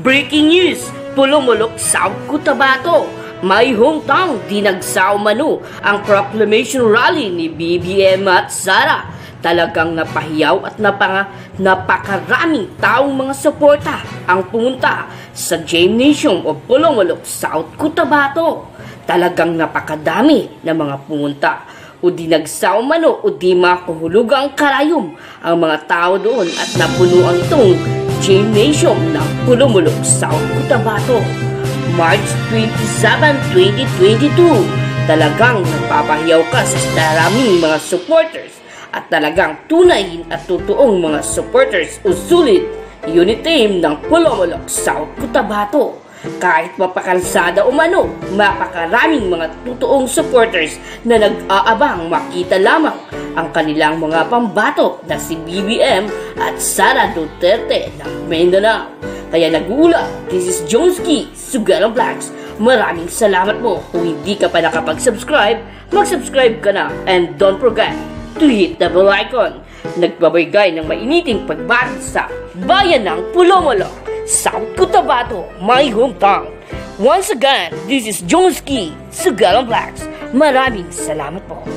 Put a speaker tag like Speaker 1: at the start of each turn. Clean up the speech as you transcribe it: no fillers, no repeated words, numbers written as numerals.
Speaker 1: Breaking news, Polomolok, South Cotabato. May hometown Dinagsa umano ang Proclamation rally ni BBM at SARA. Talagang napahiyaw at napakaraming taong mga suporta ang pumunta sa Gymnasium o Polomolok, South Cotabato. Talagang napakadami na mga pumunta. O dinagsa umano o di makuhulugang karayom ang mga tao doon at napunuan itong Gymnasium ng Polomolok, South Cotabato. March 27, 2022. Talagang nagpapahiyaw ka sa maraming mga supporters at talagang tunay at totoong mga supporters o sulit unit team ng Polomolok, South Cotabato. Kahit mapakalsada umano, mapakaraming mga totoong supporters na nag-aabang makita lamang ang kanilang mga pambato na si BBM at Sara Duterte ng Mindanao. Kaya nag-uula, this is JOHNSKIE, Sugalang Vlogs. Maraming salamat mo. Kung hindi ka pa nakapag-subscribe, mag-subscribe ka na. And don't forget to hit the bell icon. Nagbabaygay ng mainiting pagbati sa bayan ng Polomolok, South Cotabato, my hometown. Once again, this is JOHNSKIE, Sugalang Vlogs. Maraming salamat po.